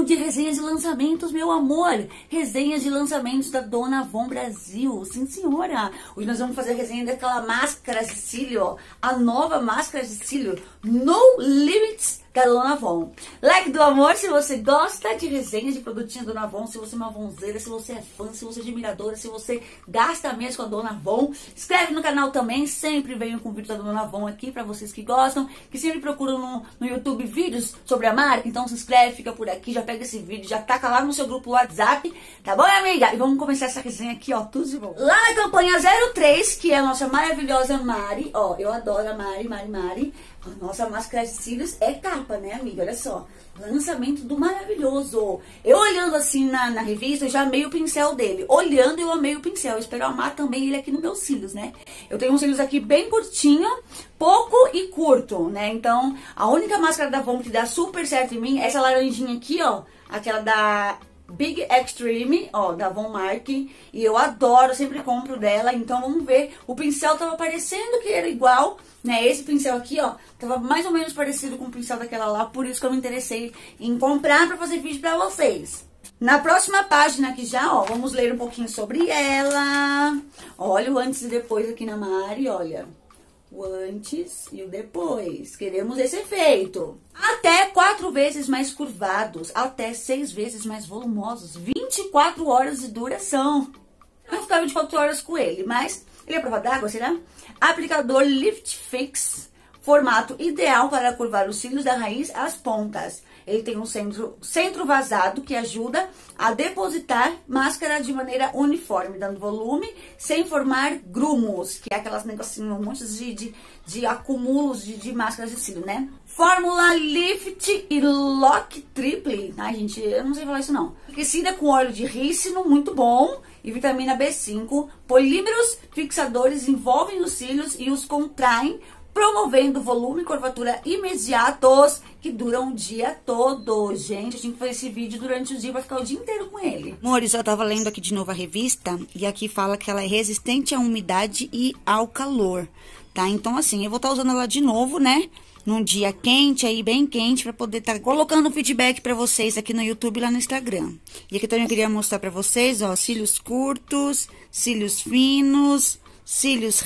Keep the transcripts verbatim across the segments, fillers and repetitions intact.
Vamos de resenhas de lançamentos, meu amor. Resenhas de lançamentos da Dona Avon Brasil. Sim, senhora. Hoje nós vamos fazer a resenha daquela máscara de cílio, ó. A nova máscara de cílio No Limits da Dona Avon. Like do amor se você gosta de resenhas de produtinhos da Dona Avon, se você é uma avonzeira, se você é fã, se você é admiradora, se você gasta mesmo com a Dona Avon. Inscreve no canal também, sempre venho com vídeo da Dona Avon aqui pra vocês que gostam, que sempre procuram no, no YouTube vídeos sobre a marca. Então se inscreve, fica por aqui, já pega esse vídeo, já taca lá no seu grupo WhatsApp, tá bom, amiga? E vamos começar essa resenha aqui, ó, tudo de bom. Lá na campanha zero três, que é a nossa maravilhosa Mari, ó, eu adoro a Mari, Mari, Mari. A nossa máscara de cílios é capa, né, amiga? Olha só, lançamento do maravilhoso. Eu olhando assim na, na revista, eu já amei o pincel dele. Olhando, eu amei o pincel. Eu espero amar também ele aqui nos meus cílios, né? Eu tenho uns cílios aqui bem curtinho, pouco e curto, né? Então, a única máscara da Avon que dá super certo em mim é essa laranjinha aqui, ó. Aquela da Big Extreme, ó, da Von Mark. E eu adoro, sempre compro dela. Então, vamos ver. O pincel tava parecendo que era igual, né? Esse pincel aqui, ó, tava mais ou menos parecido com o pincel daquela lá. Por isso que eu me interessei em comprar pra fazer vídeo pra vocês. Na próxima página aqui já, ó, vamos ler um pouquinho sobre ela. Olha o antes e depois aqui na Mari, olha. O antes e o depois. Queremos esse efeito. Até quatro vezes mais curvados, até seis vezes mais volumosos, vinte e quatro horas de duração. Eu ficava vinte e quatro horas com ele, mas ele é prova d'água, será? Aplicador Lift Fix, formato ideal para curvar os cílios da raiz às pontas. Ele tem um centro, centro vazado que ajuda a depositar máscara de maneira uniforme, dando volume sem formar grumos, que é aquelas negocinhos, um monte de, de, de acúmulos de, de máscaras de cílio, né? Fórmula Lift e Lock Triple. Ai, gente, eu não sei falar isso não. Aquecida com óleo de rícino, muito bom, e vitamina B cinco. Polímeros fixadores envolvem os cílios e os contraem, promovendo volume e curvatura imediatos que duram o dia todo. Gente, eu tinha que fazer esse vídeo durante o dia pra ficar o dia inteiro com ele. Amores, eu tava lendo aqui de novo a revista e aqui fala que ela é resistente à umidade e ao calor, tá? Então, assim, eu vou estar usando ela de novo, né? Num dia quente, aí bem quente, pra poder estar colocando um feedback pra vocês aqui no YouTube e lá no Instagram. E aqui também eu queria mostrar pra vocês, ó, cílios curtos, cílios finos, cílios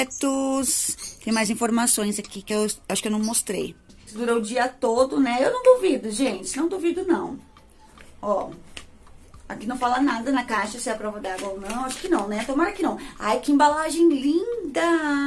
retos. Tem mais informações aqui que eu acho que eu não mostrei. Dura o dia todo, né? Eu não duvido, gente. Não duvido, não. Ó. Aqui não fala nada na caixa se é a prova d'água ou não. Acho que não, né? Tomara que não. Ai, que embalagem linda!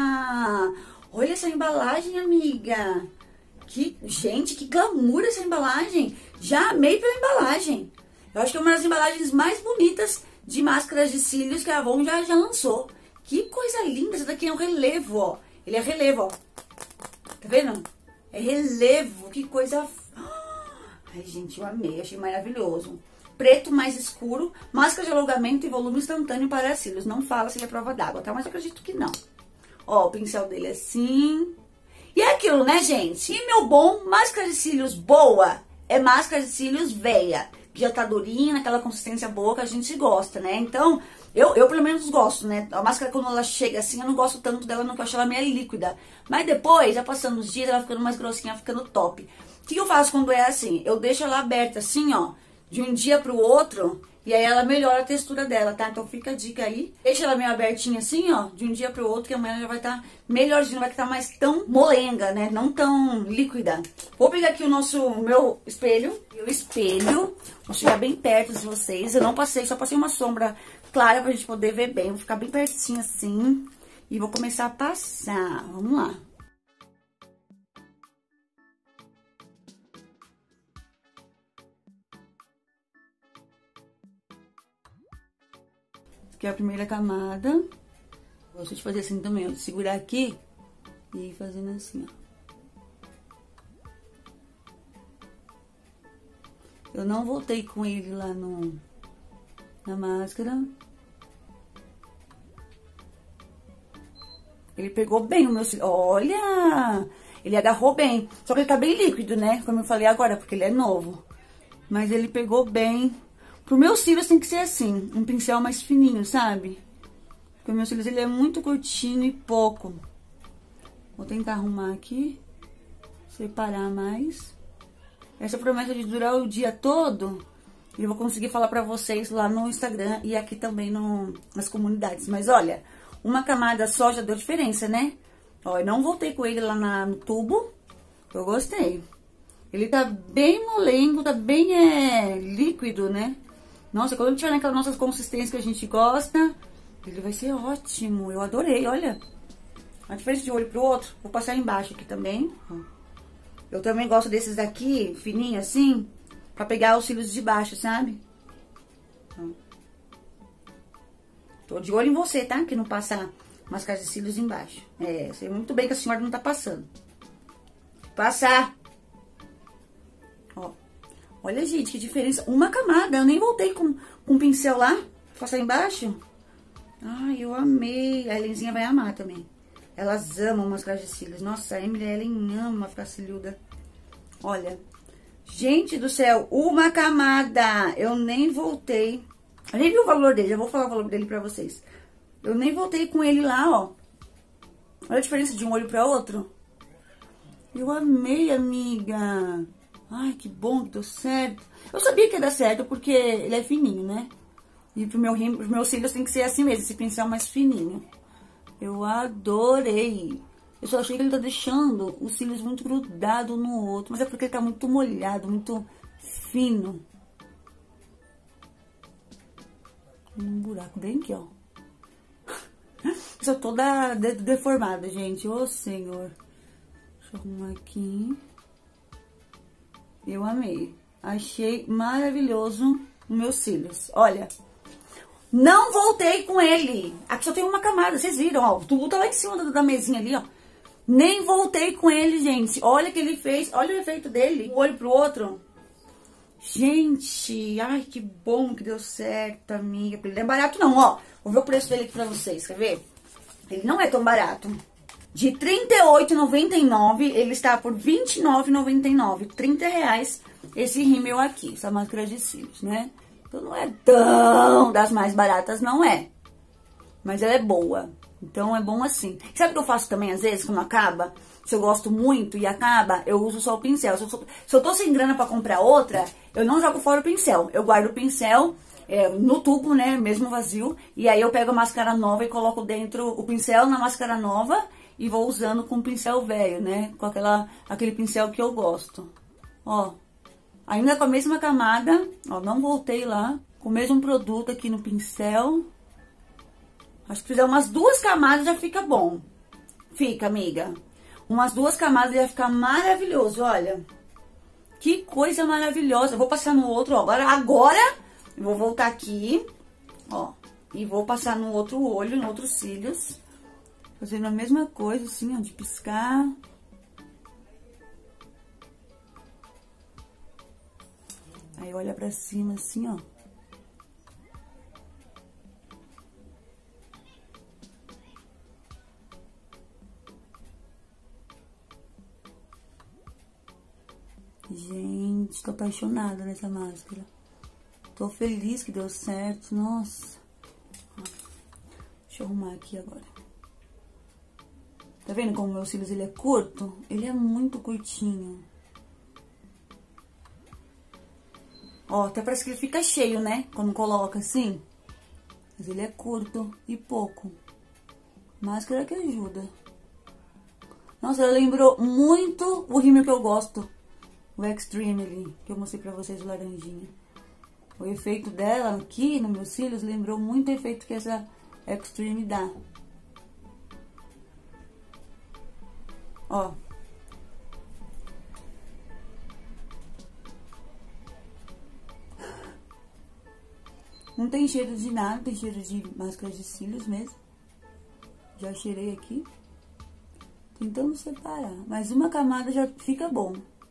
Olha essa embalagem, amiga. Que, gente, que glamour essa embalagem. Já amei pela embalagem. Eu acho que é uma das embalagens mais bonitas de máscaras de cílios que a Avon já, já lançou. Que coisa linda, essa daqui é um relevo, ó. Ele é relevo, ó. Tá vendo? É relevo, que coisa... Ai, gente, eu amei, achei maravilhoso. Preto mais escuro, máscara de alongamento e volume instantâneo para cílios. Não fala se ele é prova d'água, tá? Mas eu acredito que não. Ó, o pincel dele é assim. E é aquilo, né, gente? E meu bom, máscara de cílios boa é máscara de cílios velha. Que já tá durinha, naquela consistência boa que a gente gosta, né? Então... Eu, eu, pelo menos, gosto, né? A máscara, quando ela chega assim, eu não gosto tanto dela, não, porque eu acho ela meio líquida. Mas depois, já passando os dias, ela ficando mais grossinha, ficando top. O que eu faço quando é assim? Eu deixo ela aberta assim, ó, de um dia pro outro, e aí ela melhora a textura dela, tá? Então fica a dica aí. Deixa ela meio abertinha assim, ó, de um dia pro outro, que amanhã já vai estar tá melhorzinho, não vai estar mais tão molenga, né? Não tão líquida. Vou pegar aqui o nosso, o meu espelho. O espelho, vou chegar bem perto de vocês. Eu não passei, só passei uma sombra clara pra gente poder ver bem. Vou ficar bem pertinho assim e vou começar a passar. Vamos lá. Aqui é a primeira camada. Gosto de fazer assim também, ó, de segurar aqui e ir fazendo assim, ó. Eu não voltei com ele lá no, na máscara. Ele pegou bem o meu cílio. Olha! Ele agarrou bem. Só que ele tá bem líquido, né? Como eu falei agora, porque ele é novo. Mas ele pegou bem. Pro meus cílios tem que ser assim. Um pincel mais fininho, sabe? Porque o meu cílios ele é muito curtinho e pouco. Vou tentar arrumar aqui. Separar mais. Essa promessa de durar o dia todo, eu vou conseguir falar pra vocês lá no Instagram e aqui também no, nas comunidades. Mas olha, uma camada só já deu diferença, né? Ó, eu não voltei com ele lá na, no tubo, eu gostei. Ele tá bem molengo, tá bem é, líquido, né? Nossa, quando ele tiver naquela nossa consistência que a gente gosta, ele vai ser ótimo. Eu adorei, olha. A diferença de um olho pro outro, vou passar embaixo aqui também, ó. Eu também gosto desses daqui, fininho assim, pra pegar os cílios de baixo, sabe? Tô de olho em você, tá? Que não passa máscara de cílios embaixo. É, sei muito bem que a senhora não tá passando. Passar. Ó. Olha, gente, que diferença. Uma camada, eu nem voltei com, com o pincel lá, passar embaixo. Ai, eu amei. A Helenzinha vai amar também. Elas amam máscara de cílios. Nossa, a Emily, a Ellen ama ficar ciliuda. Olha. Gente do céu, uma camada. Eu nem voltei. Eu nem vi o valor dele, já vou falar o valor dele pra vocês. Eu nem voltei com ele lá, ó. Olha a diferença de um olho pra outro. Eu amei, amiga. Ai, que bom que deu certo. Eu sabia que ia dar certo, porque ele é fininho, né? E pro meu, pros meus cílios tem que ser assim mesmo, esse pincel mais fininho. Eu adorei. Eu só achei que ele tá deixando os cílios muito grudados no outro. Mas é porque ele tá muito molhado, muito fino. Um buraco bem aqui, ó. Eu sou toda de deformada, gente. Ô, Senhor. Deixa eu arrumar aqui. Eu amei. Achei maravilhoso os meus cílios. Olha. Não voltei com ele. Aqui só tem uma camada, vocês viram, ó. O tubo tá lá em cima da, da mesinha ali, ó. Nem voltei com ele, gente. Olha o que ele fez. Olha o efeito dele. Um olho pro outro. Gente, ai, que bom que deu certo, amiga. Ele não é barato, não, ó. Vou ver o preço dele aqui pra vocês, quer ver? Ele não é tão barato. De trinta e oito reais e noventa e nove centavos, ele está por vinte e nove reais e noventa e nove centavos. trinta reais esse rímel aqui, essa máscara de cílios, né? Então não é tão das mais baratas, não é. Mas ela é boa. Então é bom assim. Sabe o que eu faço também, às vezes, quando acaba? Se eu gosto muito e acaba, eu uso só o pincel. Se eu, se eu tô sem grana pra comprar outra, eu não jogo fora o pincel. Eu guardo o pincel é, no tubo, né, mesmo vazio. E aí eu pego a máscara nova e coloco dentro o pincel na máscara nova. E vou usando com o pincel velho, né? Com aquela, aquele pincel que eu gosto. Ó. Ainda com a mesma camada, ó, não voltei lá, com o mesmo produto aqui no pincel. Acho que se fizer umas duas camadas já fica bom. Fica, amiga. Umas duas camadas já fica maravilhoso, olha. Que coisa maravilhosa. Eu vou passar no outro, ó. Agora, agora eu vou voltar aqui, ó. E vou passar no outro olho, no outros cílios. Fazendo a mesma coisa, assim, ó, de piscar. Aí olha pra cima assim, ó. Gente, tô apaixonada nessa máscara. Tô feliz que deu certo, nossa. Deixa eu arrumar aqui agora. Tá vendo como o meu cílios ele é curto? Ele é muito curtinho. Ó, até parece que ele fica cheio, né? Quando coloca assim. Mas ele é curto e pouco. Máscara que ajuda. Nossa, ela lembrou muito o rímel que eu gosto. O Extreme ali, que eu mostrei pra vocês, o laranjinha. O efeito dela aqui nos meus cílios lembrou muito o efeito que essa Extreme dá. Ó. Não tem cheiro de nada, tem cheiro de máscara de cílios mesmo. Já cheirei aqui. Tentando separar. Mas uma camada já fica bom.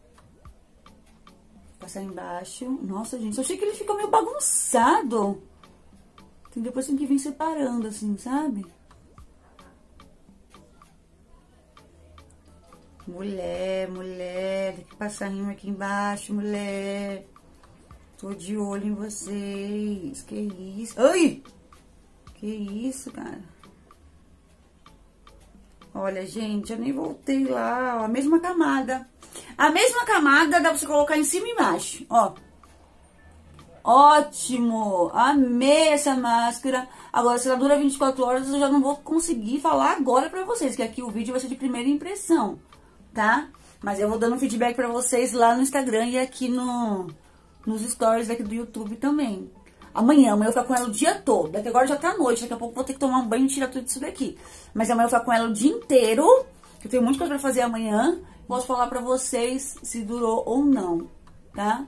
Passar embaixo. Nossa, gente, eu achei que ele fica meio bagunçado. Então, depois tem que vir separando, assim, sabe? Mulher, mulher, tem que passar rima aqui embaixo, mulher. Tô de olho em vocês. Que isso? Ai! Que isso, cara? Olha, gente, eu nem voltei lá, ó, a mesma camada. A mesma camada dá pra você colocar em cima e embaixo, ó. Ótimo! Amei essa máscara. Agora, se ela dura vinte e quatro horas, eu já não vou conseguir falar agora pra vocês, que aqui o vídeo vai ser de primeira impressão, tá? Mas eu vou dando feedback pra vocês lá no Instagram e aqui no, nos stories aqui do YouTube também. Amanhã, amanhã eu vou ficar com ela o dia todo. Daqui agora já tá noite, daqui a pouco eu vou ter que tomar um banho e tirar tudo isso daqui. Mas amanhã eu vou ficar com ela o dia inteiro, que eu tenho muita coisa pra fazer amanhã. Posso falar pra vocês se durou ou não, tá?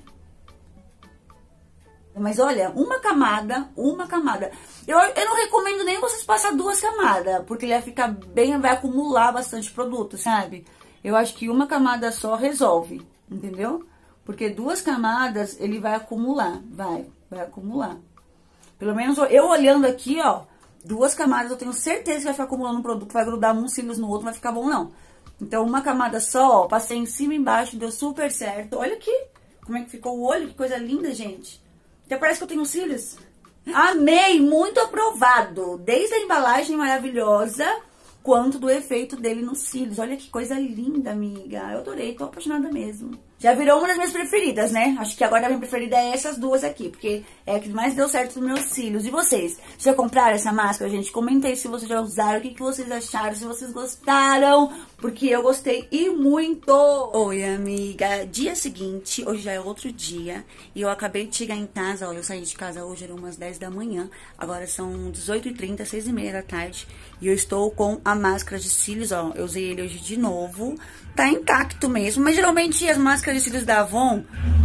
Mas olha, uma camada, uma camada. Eu, eu não recomendo nem vocês passar duas camadas, porque ele vai ficar bem, vai acumular bastante produto, sabe? Eu acho que uma camada só resolve, entendeu? Porque duas camadas ele vai acumular, vai, vai acumular. Pelo menos eu olhando aqui, ó, duas camadas eu tenho certeza que vai ficar acumulando produto, vai grudar uns cílios no outro, não vai ficar bom não. Então uma camada só, ó, passei em cima e embaixo, deu super certo. Olha aqui, como é que ficou o olho, que coisa linda, gente. Até parece que eu tenho cílios. Amei, muito aprovado. Desde a embalagem maravilhosa, quanto do efeito dele nos cílios. Olha que coisa linda, amiga. Eu adorei, tô apaixonada mesmo. Já virou uma das minhas preferidas, né? Acho que agora a minha preferida é essas duas aqui, porque é a que mais deu certo nos meus cílios. E vocês? Já compraram essa máscara, gente? Comenta aí se vocês já usaram, o que, que vocês acharam, se vocês gostaram, porque eu gostei e muito. Oi, amiga. Dia seguinte, hoje já é outro dia, e eu acabei de chegar em casa, ó, eu saí de casa hoje, eram umas dez da manhã, agora são dezoito e trinta, seis e meia da tarde, e eu estou com a máscara de cílios, ó, eu usei ele hoje de novo, tá intacto mesmo, mas geralmente as máscaras de cílios da Avon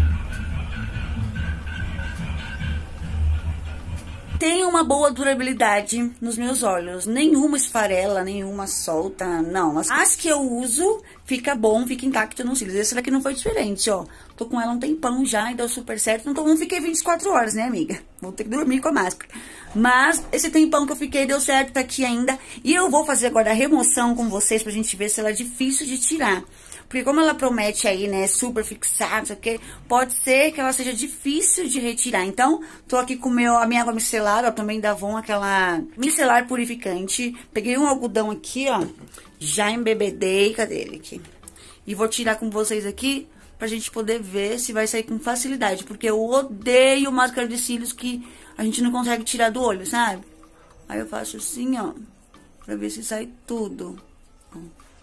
tem uma boa durabilidade nos meus olhos. Nenhuma esfarela, nenhuma solta, não. As, as que eu uso, fica bom, fica intacto nos cílios. Essa daqui não foi diferente, ó. Tô com ela um tempão já e deu super certo. Então não fiquei vinte e quatro horas, né, amiga? Vou ter que dormir com a máscara. Mas esse tempão que eu fiquei deu certo, tá aqui ainda. E eu vou fazer agora a remoção com vocês pra gente ver se ela é difícil de tirar. Porque como ela promete aí, né, super fixada, não sei o que, pode ser que ela seja difícil de retirar. Então, tô aqui com meu, a minha água micelar, ó, também da Avon, aquela micelar purificante. Peguei um algodão aqui, ó, já embebedei, cadê ele aqui? E vou tirar com vocês aqui, pra gente poder ver se vai sair com facilidade. Porque eu odeio máscara de cílios que a gente não consegue tirar do olho, sabe? Aí eu faço assim, ó, pra ver se sai tudo, ó.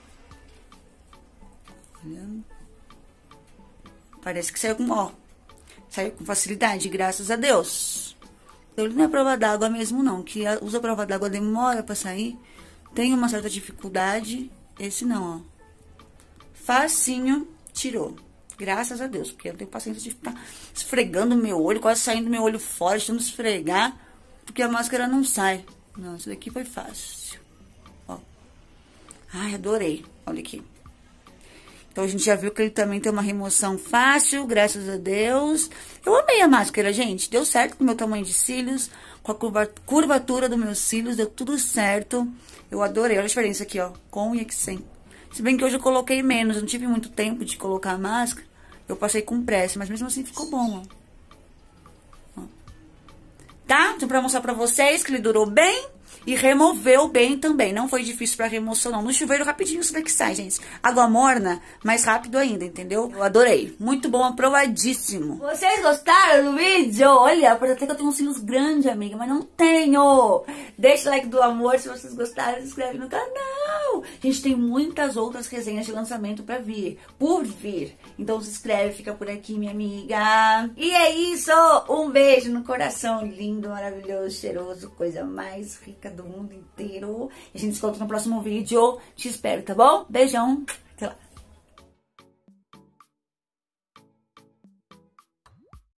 Parece que saiu com, ó, saiu com facilidade, graças a Deus. Ele não é prova d'água mesmo não, que usa prova d'água demora pra sair, tem uma certa dificuldade, esse não, ó. Facinho, tirou, graças a Deus, porque eu não tenho paciência de ficar esfregando o meu olho, quase saindo meu olho fora, tentando esfregar, porque a máscara não sai. Não, isso daqui foi fácil, ó. Ai, adorei, olha aqui. Então, a gente já viu que ele também tem uma remoção fácil, graças a Deus. Eu amei a máscara, gente. Deu certo com o meu tamanho de cílios, com a curvatura dos meus cílios, deu tudo certo. Eu adorei. Olha a diferença aqui, ó, com e aqui sem. Se bem que hoje eu coloquei menos, eu não tive muito tempo de colocar a máscara. Eu passei com pressa, mas mesmo assim ficou bom, ó. Ó. Tá? Então, pra mostrar pra vocês que ele durou bem. E removeu bem também, não foi difícil pra remoção não. No chuveiro rapidinho isso daqui sai, gente. Água morna, mais rápido ainda, entendeu? Eu adorei. Muito bom, aprovadíssimo. Vocês gostaram do vídeo? Olha, pode até que eu tenho uns cílios grandes, amiga, mas não tenho. Deixa o like do amor se vocês gostaram, se inscreve no canal. Gente, tem muitas outras resenhas de lançamento pra vir, por vir. Então se inscreve, fica por aqui, minha amiga. E é isso, um beijo no coração, lindo, maravilhoso, cheiroso, coisa mais rica do mundo inteiro. A gente se encontra no próximo vídeo. Te espero, tá bom? Beijão.